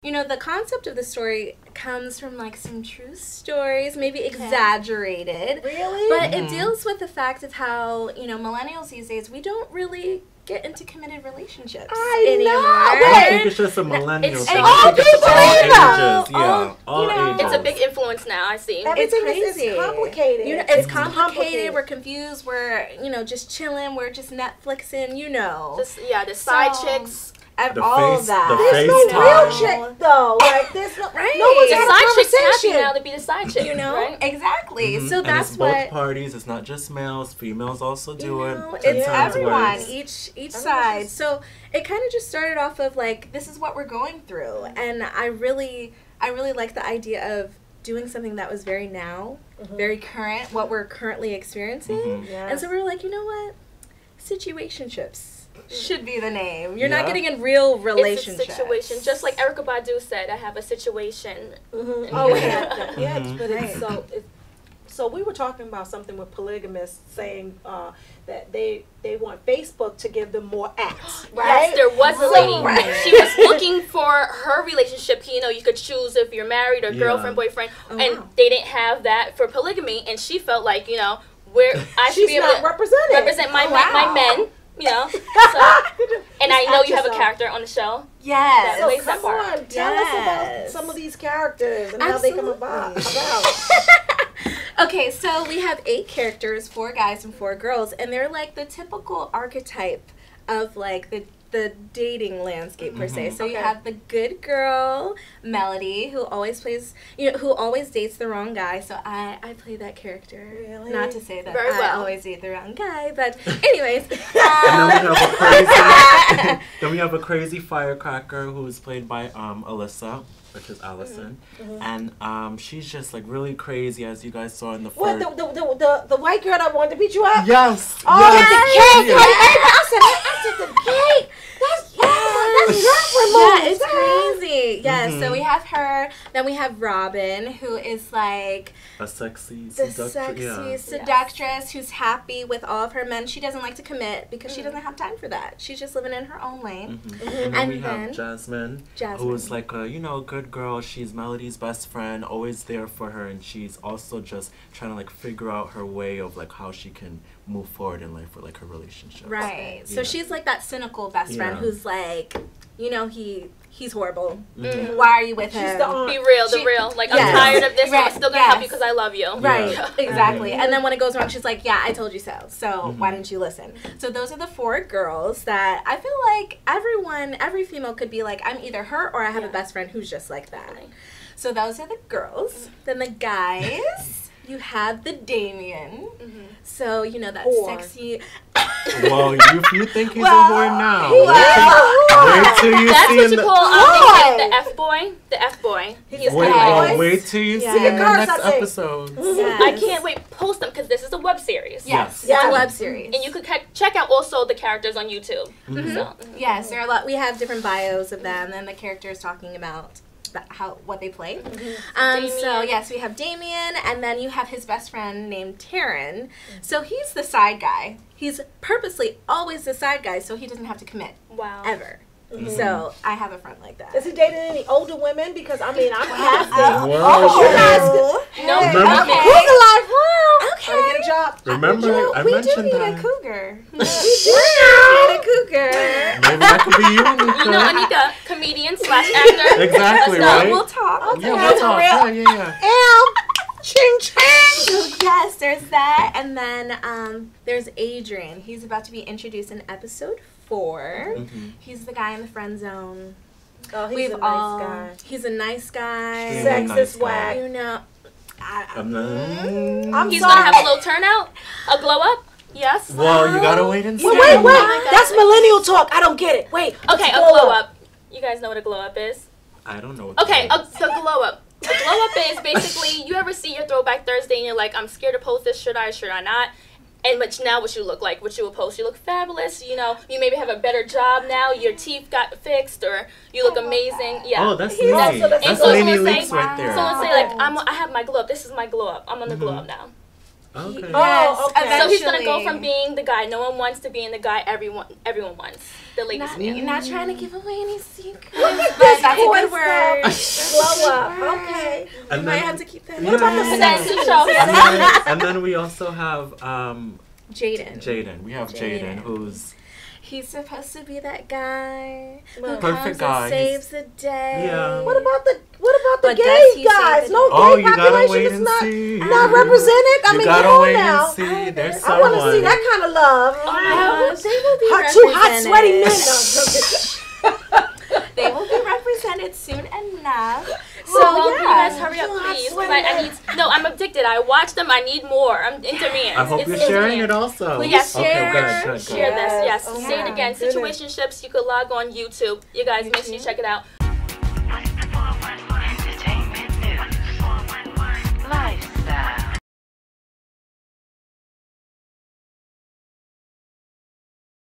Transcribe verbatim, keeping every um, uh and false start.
You know, the concept of the story comes from, like, some true stories, maybe exaggerated. Really? But Mm-hmm. it deals with the fact of how, you know, millennials these days, we don't really get into committed relationships I anymore. know. I think it's just a millennial It's- thing. it's I all think it's all people. ages. Yeah, Oh, all you know, ages. It's a big influence now, I see. Everything is crazy. it's complicated. You know, it's Mhm. complicated. complicated. We're confused. We're, you know, just chilling. We're just Netflixing, you know. Just, yeah, the side So- chicks. And The all face- of that. the There's face no real time. chick though. Like there's no Right. no one's The The had a side chick's happy conversation. now to be the side chick, You know, right? exactly. Mhm. So and that's it's what. both parties. It's not just males. Females also do You it. know, ten it's times everyone, worse. each each Everyone's side. just- So it kind of just started off of like, this is what we're going through, and I really, I really like the idea of doing something that was very now, Mhm. very current, what we're currently experiencing, Mhm. Yes. and so we were like, you know what, situationships should be the name. You're not Yeah. getting in real It's relationships. a situation. Just like Erykah Badu said, I have a situation. Mhm. Oh Yeah. yeah, yeah. Mhm. But Right. it's so. It, so we were talking about something with polygamists saying uh, that they they want Facebook to give them more acts, right? Yes, there was a So- lady. Right. She was looking for her relationship. You know, you could choose if you're married or Yeah. girlfriend, boyfriend, Oh, and wow. they didn't have that for polygamy. And she felt like, you know, where I should She's be able not to represented. represent my Oh, men, my wow. men. You know, so, and I Just know act you have a yourself. character on the show. Yes. So So Lace that come part. on, tell us about Yes. some of these characters and how they come about. Absolutely. about. Okay, so we have eight characters, four guys and four girls, and they're like the typical archetype of like the the dating landscape per se. Mhm. So you Okay. have the good girl, Melody, who always plays, you know, who always dates the wrong guy. So I I play that character. Really? Not to say that Very I well. always date the wrong guy, but anyways. And then we um, have a crazy. then we have a crazy firecracker who's played by um Alyssa, which is Allison, Mhm. and um she's just like really crazy, as you guys saw in the What first. the, the the the the white girl that wanted to beat you up? Yes. Oh, yes, the cake! yes. I said, I said the cake. That's yeah, that's your Yeah, it's crazy. Yeah, Mhm. so we have her. Then we have Robin, who is like A sexy, the seductress. sexy Yeah. seductress who's happy with all of her men. She doesn't like to commit because she Mhm. doesn't have time for that. She's just living in her own lane. Mhm. Mhm. And then And we then- have Jasmine, Jasmine. who is like a, you know, good girl. She's Melody's best friend, always there for her, and she's also just trying to like figure out her way of like how she can move forward in life with like her relationship. Right. So Yeah. she's like that cynical best friend Yeah. who's like, you know, he he's horrible. Mhm. Why are you with She's him? the aunt. Be real, the She- real. Like, yes. I'm tired of this, but I'm Right, still gonna help you yes. because I love you. Right, Yeah. exactly. Mhm. And then when it goes wrong, she's like, yeah, I told you so. So Mhm. why didn't you listen? So those are the four girls that I feel like everyone, every female could be like, I'm either her or I have Yeah. a best friend who's just like that. So those are the girls. Then the guys, you have the Damien. Mhm. So, you know, that Whore. sexy. Well, you, you think he's Well, a whore now? he- Wait till you That's see what in you the. call Why? um, the, the F boy. The F boy. He's He's a Wait, F good. boy. oh, wait till you Yes. see in the Cars, next I think. episode. Yes. I can't wait. Post them because this is a web series. Yes, Yeah. it's a web series. And you could ca- check out also the characters on YouTube. Mhm. So, Yes, there are a lot. We have different bios of them, and the characters talking about th- how what they play. Um, so Damien. yes, we have Damien, and then you have his best friend named Taryn. So he's the side guy. He's purposely always the side guy, so he doesn't have to commit wow. ever. Mhm. So I have a friend like that. Is he dating any older women? Because I mean, I'm asking. Wow. Oh, you're asking. No, Hey, Remember- okay. Google life, wow. Okay. Trying to get a job. Remember, You know, I we do mentioned need that. a cougar. we do. do need a cougar. Maybe that could be you, Anika. You know Anika, comedian slash actor. Exactly, Let's go. right? We'll talk. Okay. Yeah, That's we'll talk. real. Yeah, yeah, yeah. Am. Ching ching. So yes, there's that, and then um, there's Adrian. He's about to be introduced in episode four. Mhm. He's the guy in the friend zone. Oh, he's We've a nice all. guy. He's a nice guy. Extremely Sexist nice guy. whack. You know. I, I'm not- I'm He's sorry. gonna have a little turnout, a glow up. Yes. Well, you gotta wait and see. Wait, wait, Oh wait. my God. That's millennial talk. I don't get it. Wait. Okay, a Glow glow up. up. You guys know what a glow up is? I don't know. What Okay, that a, is. the glow up. The glow up is basically you ever see your Throwback Thursday and you're like, I'm scared to post this. Should I? Should I not? And which now what you look like, what you will post, you look fabulous. You know, you maybe have a better job now. Your teeth got fixed, or you look amazing. Yeah. Oh, that's He's Nene. also the- That's And so Nene someone Leaks say- right there. Someone say like, I'm, I have my glow up. This is my glow up. I'm on the glow Mhm. up now. Okay. Yes, Oh, okay. So he's gonna go eventually. from being the guy no one wants to being the guy everyone everyone wants. The ladies Not, man. not trying to give away any secrets, Look at but this that's a boy good word. stuff. Blow up. Okay. You And might then- have to keep that. What about the in Then mind. sex? to show and, then, and then we also have um, Jaden. Jaden. We have Jaden, Jaden. who's He's supposed to be that guy who Well, Perfect comes guy. and saves the day. Yeah. What about the what about the But does gay he say guys? that- No Oh, gay you gotta population wait is and not see. not represented. I you mean, gotta come on wait now. and see. There's I someone. want to see that kind of love. Oh my gosh, they will be Hot, two hot, represented. sweaty men. No, They will be represented soon enough. So So well, yeah, you guys hurry up, Come on, please. 'cause sweat I, it. I need. No, I'm addicted. I watch them. I need more. I'm into man. I hope It's you're into sharing man. it also. Please yes, Okay, share, good, good, good. Share this. Yes. Oh Say it my again. goodness. Situationships. You could log on YouTube. You guys make sure you YouTube. check it out.